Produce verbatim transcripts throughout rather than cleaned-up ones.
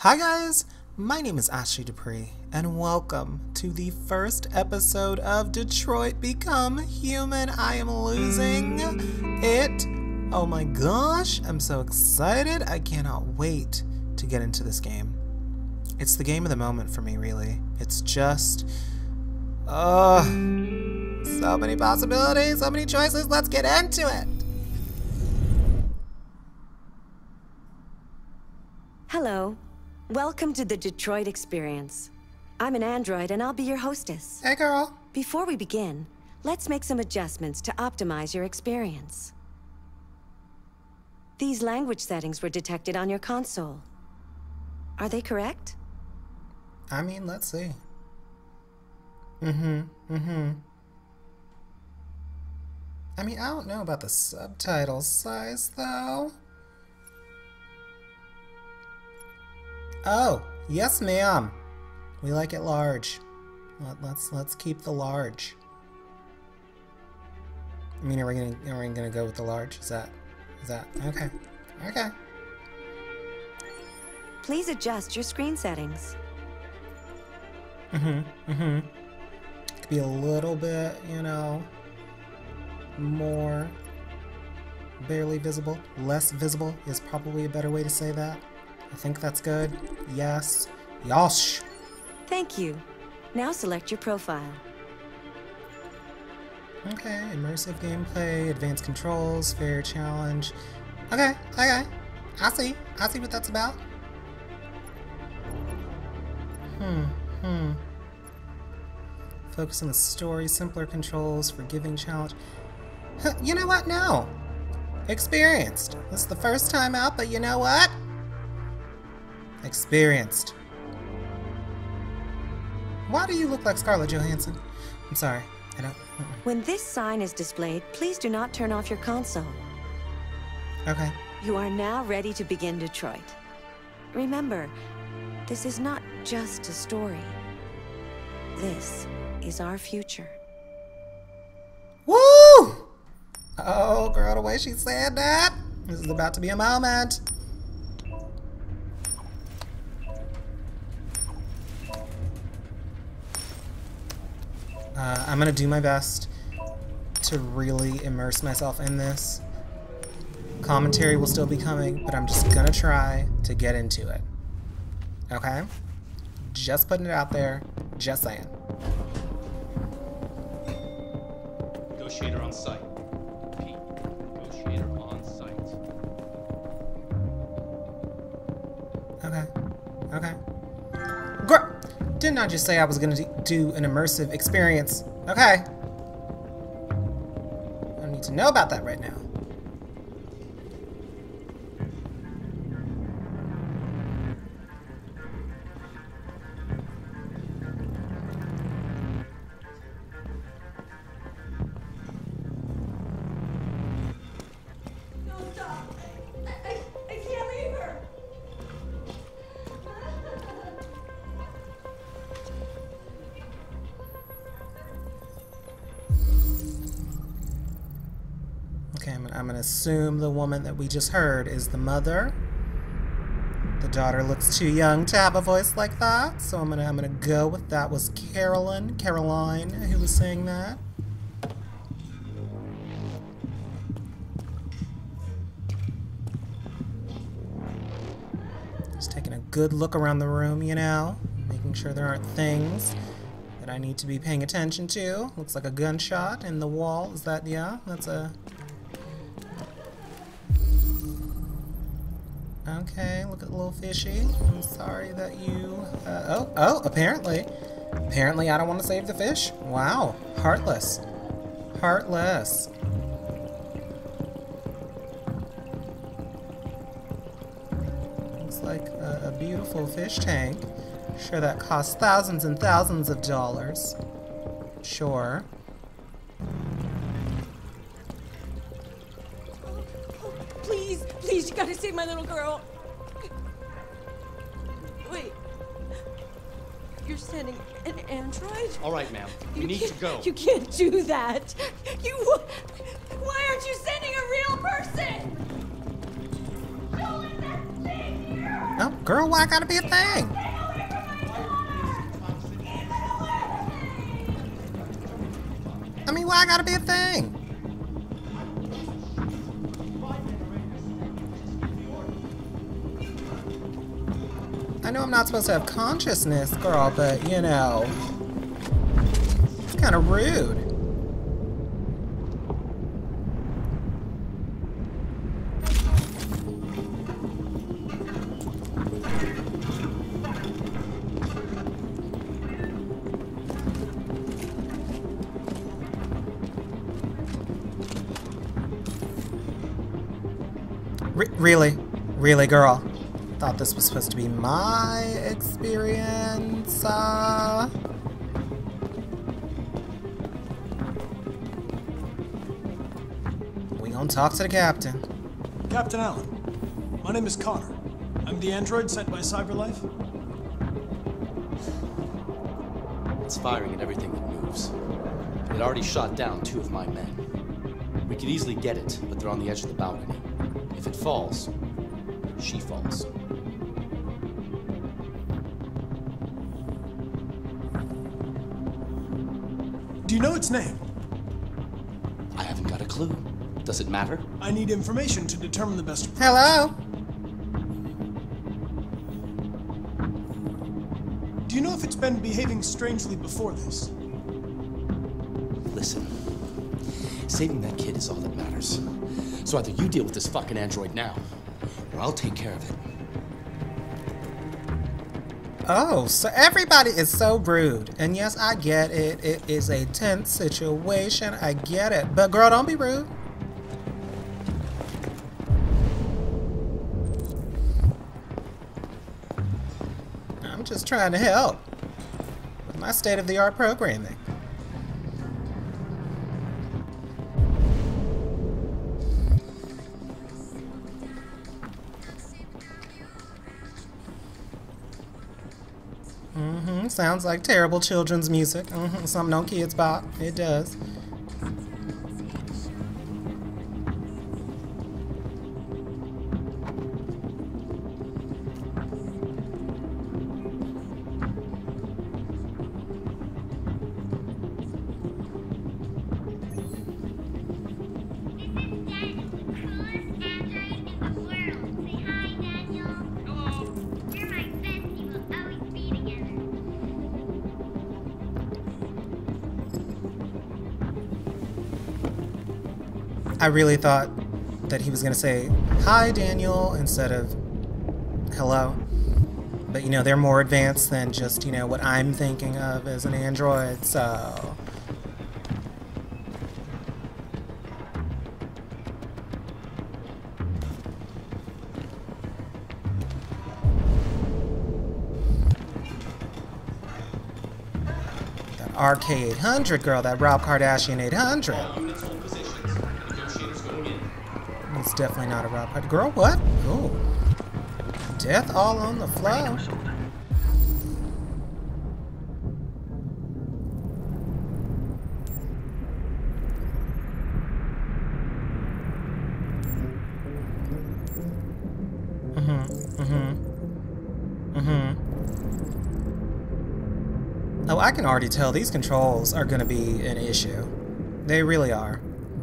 Hi guys, my name is Ashley Dupree, and welcome to the first episode of Detroit Become Human. I am losing it. Oh my gosh, I'm so excited. I cannot wait to get into this game. It's the game of the moment for me, really. It's just, uh, so many possibilities, so many choices. Let's get into it. Hello. Welcome to the Detroit Experience. I'm an android and I'll be your hostess. Hey girl. Before we begin, let's make some adjustments to optimize your experience. These language settings were detected on your console. Are they correct? I mean, let's see. Mm-hmm, mm-hmm. I mean, I don't know about the subtitle size, though. Oh, yes, ma'am. We like it large. Let, let's let's keep the large. I mean, are we gonna are we gonna go with the large? Is that is that okay? Okay. Please adjust your screen settings. Mm-hmm. Mm-hmm. Could be a little bit, you know, more barely visible. Less visible is probably a better way to say that. I think that's good. Yes. Yosh. Thank you. Now select your profile. Okay, immersive gameplay, advanced controls, fair challenge. Okay, okay. I see. I see what that's about. Hmm, hmm. Focus on the story, simpler controls, forgiving challenge. Huh, you know what? No. Experienced. This is the first time out, but you know what? Experienced. Why do you look like Scarlett Johansson? I'm sorry. I don't. Uh-uh. When this sign is displayed, please do not turn off your console. Okay. You are now ready to begin Detroit. Remember, this is not just a story. This is our future. Woo! Oh, girl, the way she said that. This is about to be a moment. Uh, I'm gonna do my best to really immerse myself in this. Commentary will still be coming, but I'm just gonna try to get into it. Okay? Just putting it out there. Just saying. Negotiator on site. Repeat. Negotiator on site. Okay. Okay. Girl! Didn't I just say I was gonna do an immersive experience? Okay. I don't need to know about that right now. No, stop. I, I, I can't leave her. Okay, I'm gonna, I'm gonna assume the woman that we just heard is the mother. The daughter looks too young to have a voice like that, so I'm gonna I'm gonna go with that was Carolyn, Caroline, who was saying that. Just taking a good look around the room, you know, making sure there aren't things that I need to be paying attention to. Looks like a gunshot in the wall. Is that, yeah? That's a... Okay, look at the little fishy. I'm sorry that you... Uh, oh, oh, apparently. Apparently I don't want to save the fish. Wow, heartless. Heartless. Looks like a, a beautiful fish tank. Sure, that costs thousands and thousands of dollars. Sure. Please, please, you gotta save my little girl. Wait. You're sending an android? All right, ma'am. We You need can't- to go. You can't do that. You. Why aren't you sending a real person? Joel, that's here. Oh, Girl, why gotta be a thing? I mean, why gotta be a thing? I know I'm not supposed to have consciousness, girl, but you know, it's kind of rude. Re really? Really, girl? Thought this was supposed to be my experience. Uh... We gonna talk to the captain. Captain Allen, my name is Connor. I'm the android sent by CyberLife. It's firing at everything that moves. It already shot down two of my men. We could easily get it, but they're on the edge of the balcony. If it falls, she falls. Do you know its name? I haven't got a clue. Does it matter? I need information to determine the best approach. Hello? Do you know if it's been behaving strangely before this? Listen, saving that kid is all that matters. So either you deal with this fucking android now, or I'll take care of it. Oh, so everybody is so rude. And yes, I get it. It is a tense situation. I get it. But girl, don't be rude. I'm just trying to help with my state-of-the-art programming. Mm-hmm. Sounds like terrible children's music. Mm-hmm. Something no kids bop. It does. I really thought that he was going to say, "Hi, Daniel," instead of "hello." But, you know, they're more advanced than just, you know, what I'm thinking of as an android, so... That R K eight hundred, girl, that Rob Kardashian eight hundred. It's definitely not a Rob Kardashian. Girl, what? Oh. Death all on the floor. Mm-hmm. Mm-hmm. Mm-hmm. Oh, I can already tell these controls are gonna be an issue. They really are.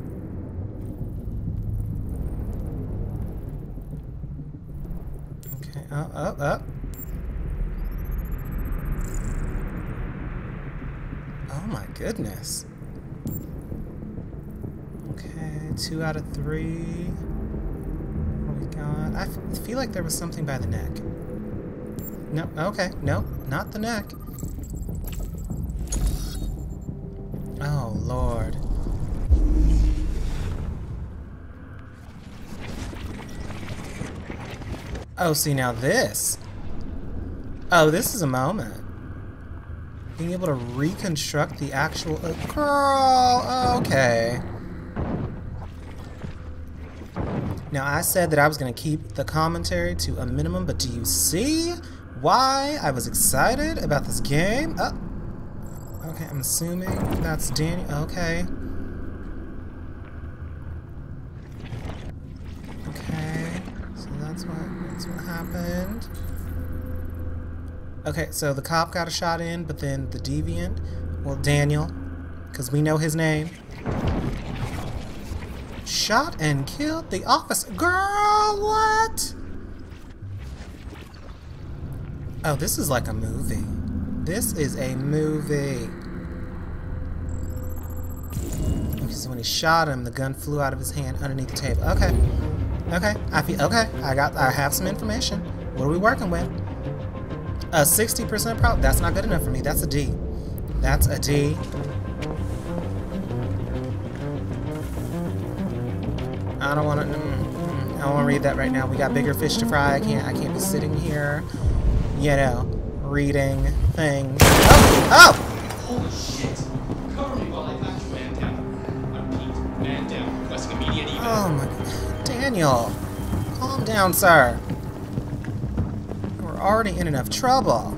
Oh, oh, oh. Oh my goodness. Okay, two out of three. What we got? I f feel like there was something by the neck. No, okay, no, not the neck. Oh, Lord. Oh, see, now this. Oh, this is a moment. Being able to reconstruct the actual... Uh, girl, okay. Now, I said that I was going to keep the commentary to a minimum, but do you see why I was excited about this game? Oh. Okay, I'm assuming that's Daniel. Okay. Okay. So that's what, that's what happened. Okay, so the cop got a shot in, but then the deviant, well, Daniel, because we know his name, shot and killed the officer. Girl, what? Oh, this is like a movie. This is a movie. Because when he shot him, the gun flew out of his hand underneath the table. Okay. Okay. I feel okay. I got I have some information. What are we working with? A sixty percent prob. That's not good enough for me. That's a D. That's a D. I don't want to. Mm, mm, I don't want to read that right now. We got bigger fish to fry. I can't. I can't be sitting here, you know, reading things. Oh! Oh! Holy shit! Cover me while I patch your man down. I repeat, man down. Requesting immediate evac. Oh my God. Daniel, calm down, sir. We're already in enough trouble.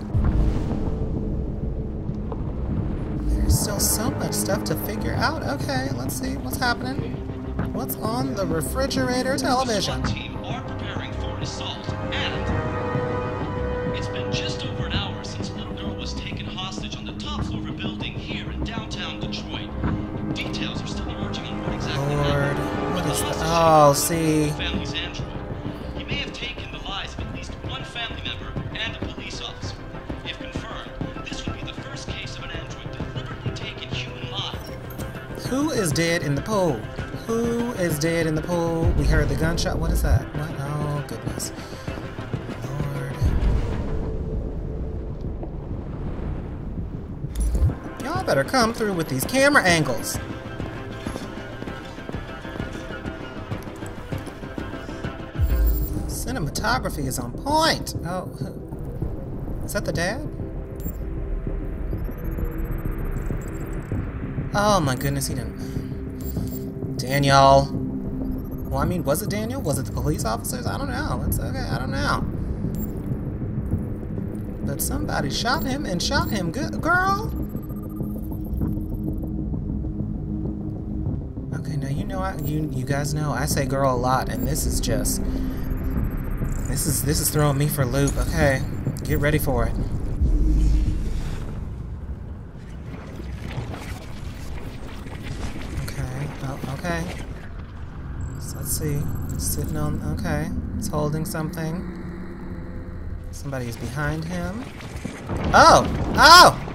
There's still so much stuff to figure out. Okay, let's see what's happening. What's on the refrigerator television? The SWAT team are preparing for assault, and it's been just over an hour since a little girl was taken hostage on the top floor of a building here in downtown Detroit. Details are still emerging on what exactly Lord, happened. what The is that? hostage Oh, see. family's android. He may have taken the lives of at least one family member and a police officer. If confirmed, this would be the first case of an android deliberately taking human lives. Who is dead in the pool? Who is dead in the pool? We heard the gunshot. What is that? What? Oh, goodness. Lord. Y'all better come through with these camera angles. Cinematography is on point. Oh, is that the dad? Oh my goodness, he didn't. Daniel. Well, I mean, was it Daniel? Was it the police officers? I don't know. It's okay. I don't know. But somebody shot him and shot him. Good girl. Okay, now you know I you you guys know I say girl a lot, and this is just this is this is throwing me for a loop. Okay, get ready for it. Okay, so let's see. Sitting on. Okay, he's holding something. Somebody is behind him. Oh! Oh!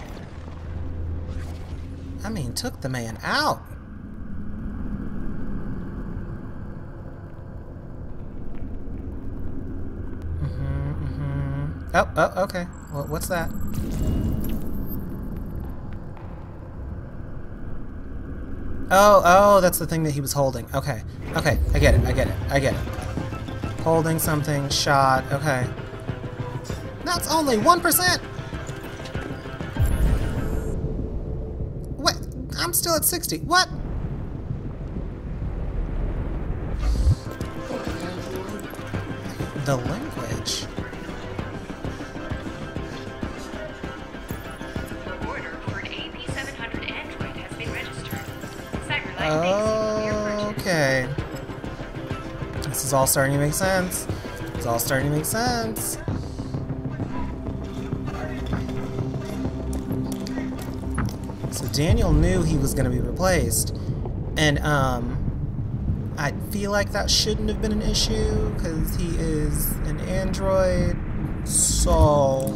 I mean, took the man out. Mm-hmm, mm-hmm. Oh, oh, okay. Well, what's that? Oh, oh, that's the thing that he was holding. Okay, okay, I get it, I get it, I get it. Holding something, shot, okay. That's only one percent! What? I'm still at sixty. What? The language. Okay. This is all starting to make sense. It's all starting to make sense. So Daniel knew he was going to be replaced. And, um, I feel like that shouldn't have been an issue because he is an android. So.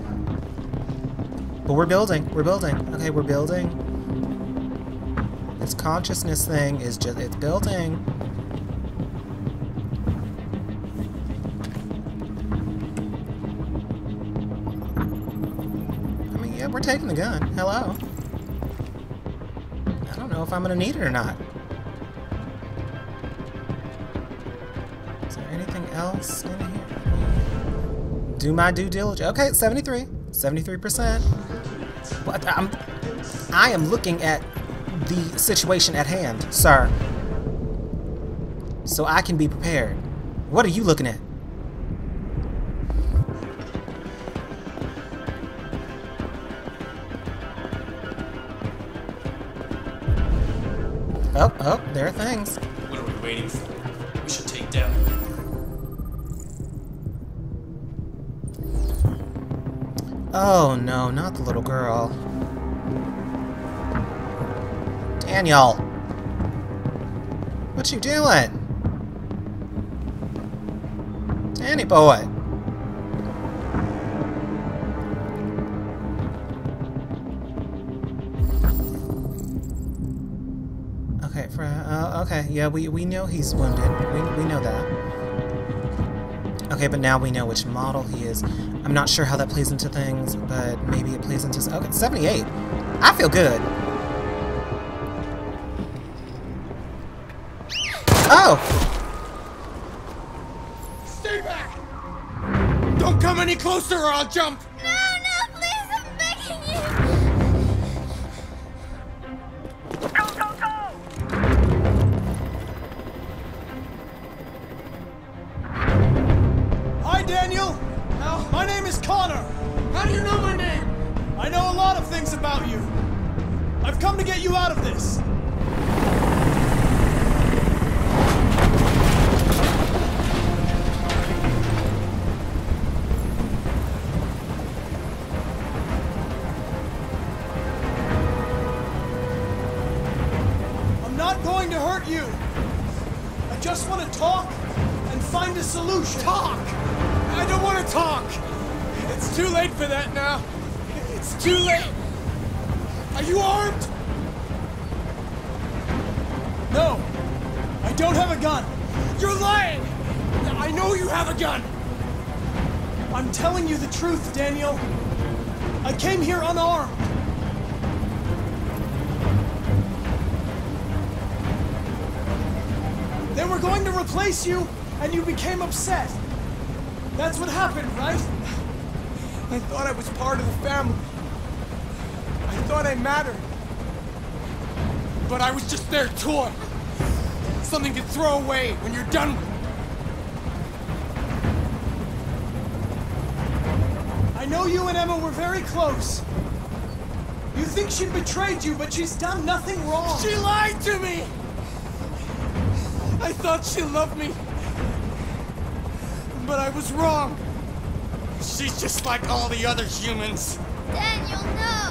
But we're building. We're building. Okay, we're building. This consciousness thing is just, it's building. I mean, yeah, we're taking the gun. Hello. I don't know if I'm gonna need it or not. Is there anything else in here? Do my due diligence. Okay, it's seventy-three. seventy-three percent. What? I'm, I am looking at the situation at hand, sir. So I can be prepared. What are you looking at? Oh, oh, there are things. What are we waiting for? We should take down. Oh no, not the little girl. Daniel! What you doing? Danny boy! Okay, for, uh, okay, yeah, we, we know he's wounded. We, we know that. Okay, but now we know which model he is. I'm not sure how that plays into things, but maybe it plays into... Okay, seventy-eight. I feel good. Oh! Stay back! Don't come any closer or I'll jump! No, no, please, I'm begging you! Go, go, go! Hi, Daniel! How? My name is Connor! How do you know my name? I know a lot of things about you. I've come to get you out of this. I'm not going to hurt you. I just want to talk and find a solution. Talk! I don't want to talk! It's too late for that now. It's too late. Are you armed? No, I don't have a gun. You're lying! I know you have a gun! I'm telling you the truth, Daniel. I came here unarmed. They were going to replace you, and you became upset. That's what happened, right? I thought I was part of the family. I thought I mattered. But I was just their toy. Something to throw away when you're done with it. I know you and Emma were very close. You think she betrayed you, but she's done nothing wrong. She lied to me! I thought she loved me. But I was wrong. She's just like all the other humans. Daniel, no!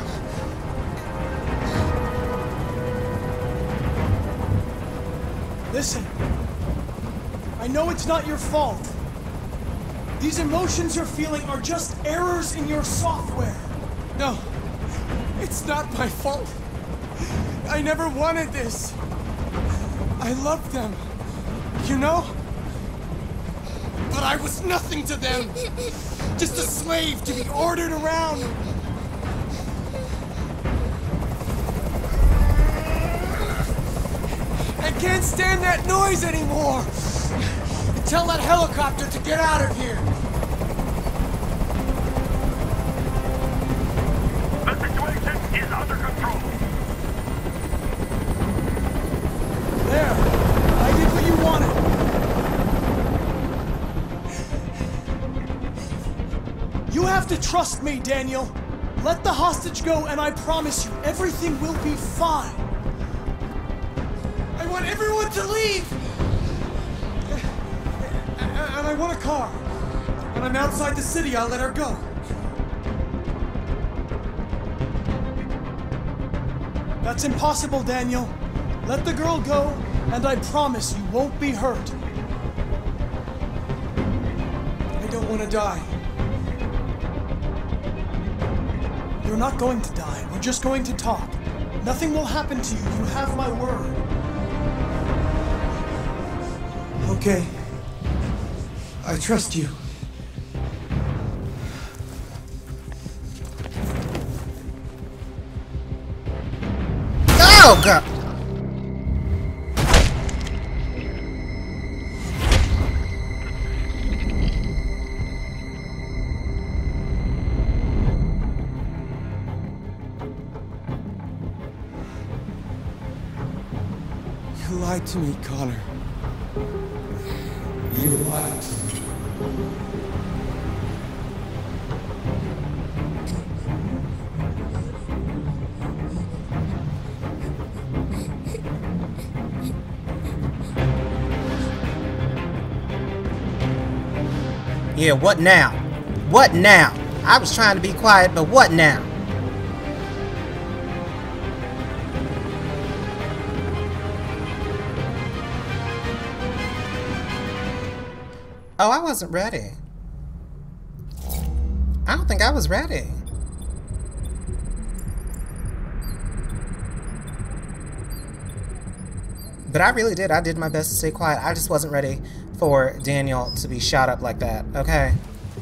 Listen, I know it's not your fault. These emotions you're feeling are just errors in your software. No, it's not my fault. I never wanted this. I loved them, you know? But I was nothing to them. Just a slave to be ordered around. I can't stand that noise anymore. Tell that helicopter to get out of here. The situation is under control. There, I did what you wanted. You have to trust me, Daniel. Let the hostage go, and I promise you, everything will be fine. I want everyone to leave! And I want a car. When I'm outside the city, I'll let her go. That's impossible, Daniel. Let the girl go, and I promise you won't be hurt. I don't want to die. You're not going to die. We're just going to talk. Nothing will happen to you. You have my word. Okay. I trust you. Oh, God! You lied to me, Connor. You lied to me. Yeah, what now? What now? I was trying to be quiet, but what now? Oh, I wasn't ready. I don't think I was ready. But I really did. I did my best to stay quiet. I just wasn't ready for Daniel to be shot up like that. Okay.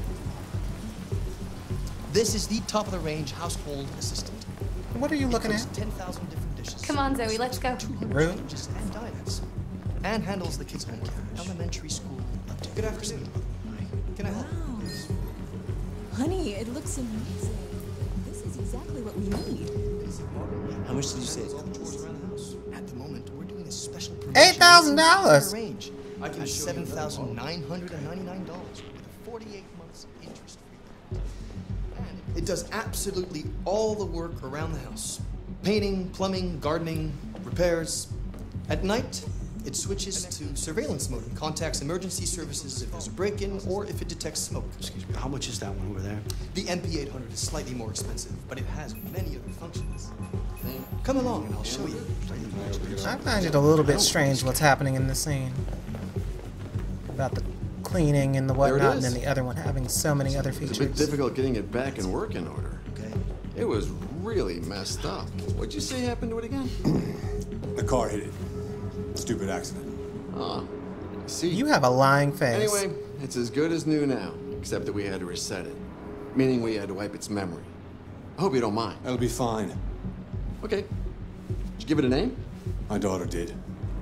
This is the top-of-the-range household assistant. What are you looking Cooks at? ten thousand different dishes. Come on, Zoe, let's go. two hundred Rude. languages and dialects. And handles the kids' home care. Elementary school. Good afternoon. Can I help? Wow. Honey, it looks amazing. This is exactly what we need. How much did you say? All the chores around the house. At the moment, we're doing a special promotion. eight thousand dollars. Range. I can seven thousand nine hundred and ninety-nine dollars with a forty-eight months interest-free. And it does absolutely all the work around the house: painting, plumbing, gardening, repairs. At night, it switches to surveillance mode and contacts emergency services if there's a break-in or if it detects smoke. Excuse me, how much is that one over there? The M P eight hundred is slightly more expensive, but it has many other functions. Come along and I'll show you. I find it a little bit strange what's happening in this scene. About the cleaning and the There it whatnot, and is. then the other one having so many other It's a bit features. difficult getting it back in working order. Okay. It was really messed up. What'd you say happened to it again? The car hit it. Stupid accident. Oh, I see. You have a lying face. Anyway, it's as good as new now, except that we had to reset it. Meaning we had to wipe its memory. I hope you don't mind. That'll be fine. Okay. Did you give it a name? My daughter did.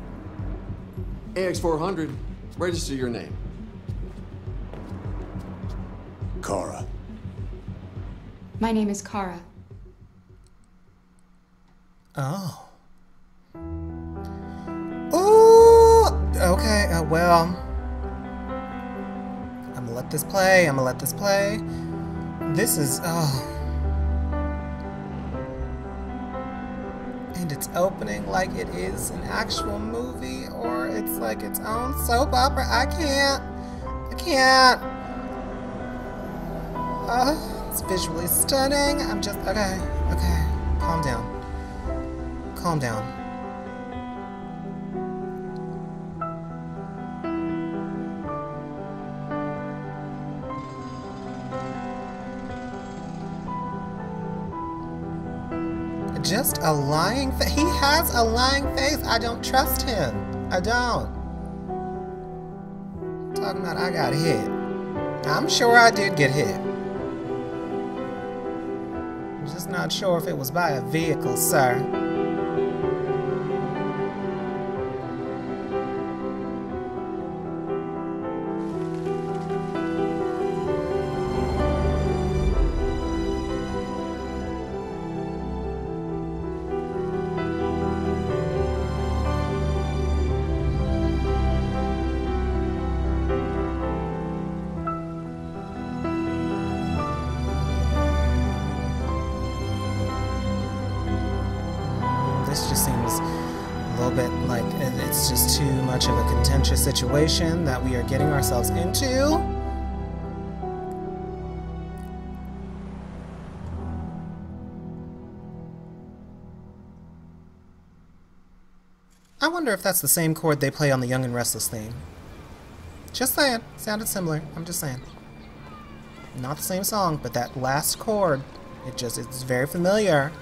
A X four hundred. Register your name. Kara. My name is Kara. Oh. Ooh. Okay. Uh, well, I'm gonna let this play. I'm gonna let this play. This is oh. And it's opening like it is an actual movie, or it's like its own soap opera. I can't. I can't. Uh, it's visually stunning. I'm just okay. Okay. Calm down. Calm down. Just a lying face. He has a lying face. I don't trust him. I don't. Talking about I got hit. I'm sure I did get hit. I'm just not sure if it was by a vehicle, sir. This just seems a little bit like it's just too much of a contentious situation that we are getting ourselves into. I wonder if that's the same chord they play on the Young and Restless theme. Just saying. Sounded similar. I'm just saying. Not the same song, but that last chord, it just, it's very familiar.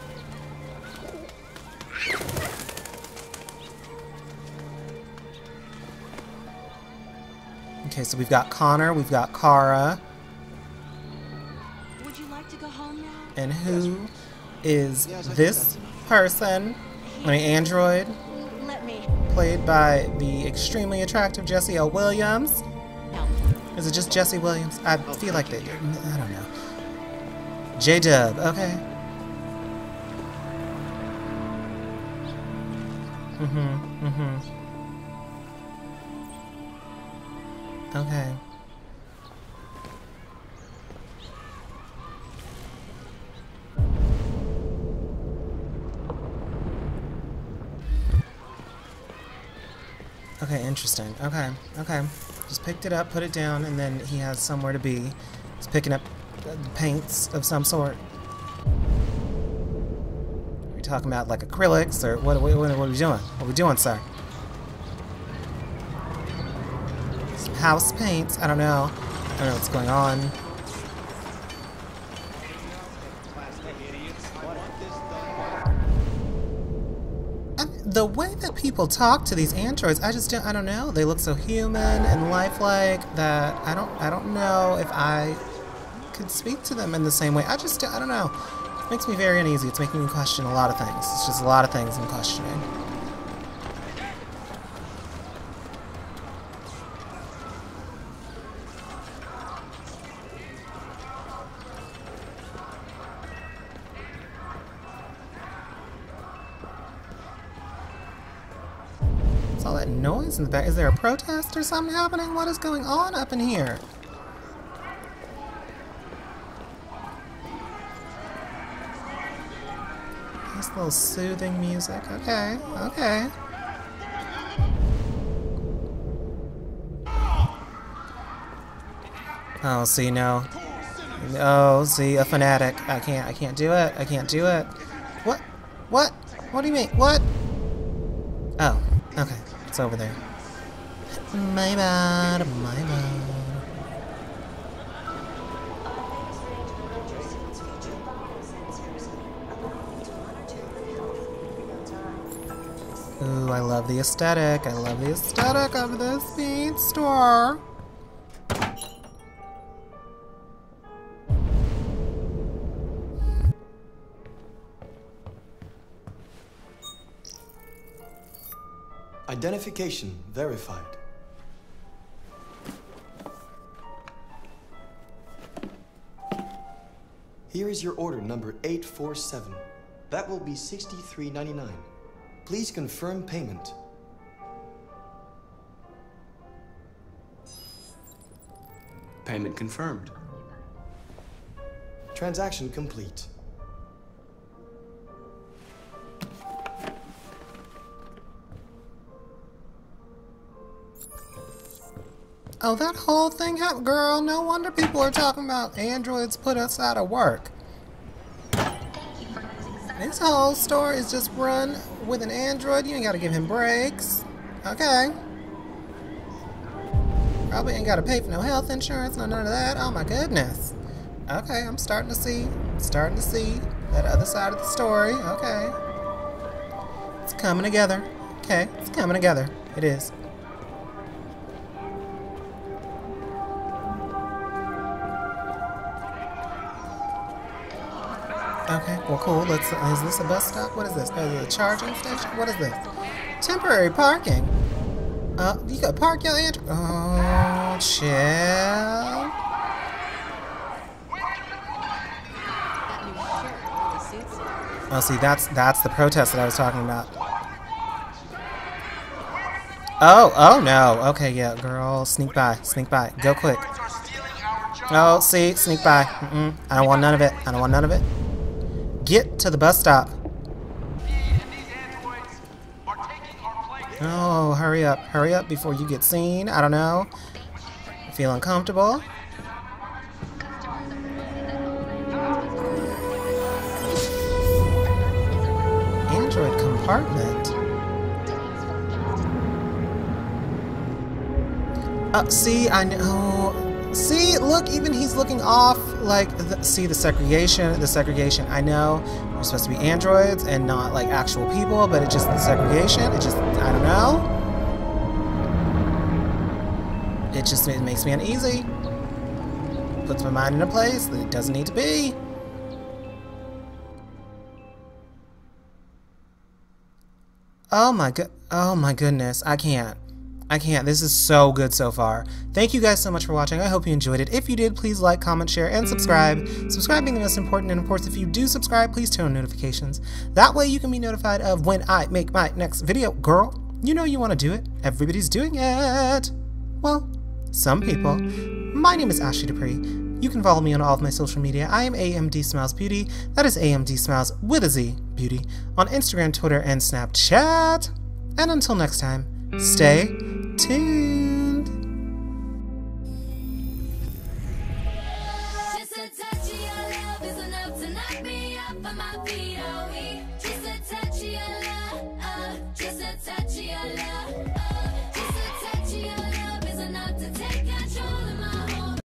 Okay, so we've got Connor, we've got Kara. Would you like to go home now? And who is this person? An android, Let me. played by the extremely attractive Jesse L. Williams. No. Is it just Jesse Williams? I feel like they, I don't know. J-Dub, okay. Mm-hmm, mm-hmm. Okay. Okay, interesting. Okay, okay. Just picked it up, put it down, and then he has somewhere to be. He's picking up paints of some sort. Are we talking about like acrylics or what, what, what are we doing? What are we doing, sir? Some house paints? I don't know. I don't know what's going on. The way that people talk to these androids, I just don't, I don't know. They look so human and lifelike that I don't, I don't know if I could speak to them in the same way. I just, I don't know. It makes me very uneasy. It's making me question a lot of things. It's just a lot of things I'm questioning. All that noise in the back. Is there a protest or something happening? What is going on up in here? Nice little soothing music. Okay, okay. Oh, see, no. Oh, see, a fanatic. I can't, I can't do it. I can't do it. What? What? What do you mean? What? Oh, okay. It's over there. My bad, my bad. Ooh, I love the aesthetic. I love the aesthetic of this paint store. Identification verified. Here is your order number eight four seven. That will be sixty-three ninety-nine. Please confirm payment. Payment confirmed. Transaction complete. Oh, that whole thing happened, girl. No wonder people are talking about androids put us out of work. This whole store is just run with an android. You ain't gotta give him breaks. Okay. Probably ain't gotta pay for no health insurance, no none of that. Oh my goodness. Okay, I'm starting to see, starting to see that other side of the story. Okay. It's coming together. Okay, it's coming together. It is. Okay, well, cool. Let's. Is this a bus stop? What is this? Is it a charging station? What is this? Temporary parking. Uh, you got park your android. Oh, chill. Oh, see, that's that's the protest that I was talking about. Oh, oh no. Okay, yeah, girl, sneak by, sneak by, go quick. Oh, see, sneak by. Mm-mm. I don't want none of it. I don't want none of it. Get to the bus stop. Oh, hurry up. Hurry up before you get seen. I don't know. Feel uncomfortable? Android compartment. Oh, see, I know. See, look, even he's looking off, like, the, see the segregation, the segregation, I know, we're supposed to be androids and not, like, actual people, but it just, the segregation, it just, I don't know. It just, it makes me uneasy. Puts my mind in a place that it doesn't need to be. Oh my god, oh my goodness, I can't. I can't. This is so good so far. Thank you guys so much for watching. I hope you enjoyed it. If you did, please like, comment, share, and subscribe. Subscribe being the most important, and of course, if you do subscribe, please turn on notifications. That way you can be notified of when I make my next video. Girl, you know you want to do it. Everybody's doing it. Well, some people. My name is Ashley Dupree. You can follow me on all of my social media. I am A M D Smiles Beauty. That is A M D Smiles with a Z, Beauty, on Instagram, Twitter, and Snapchat. And until next time, stay tuned. Just a touch knock me off of my feet, oh, we just a touch of your love, uh, just a touch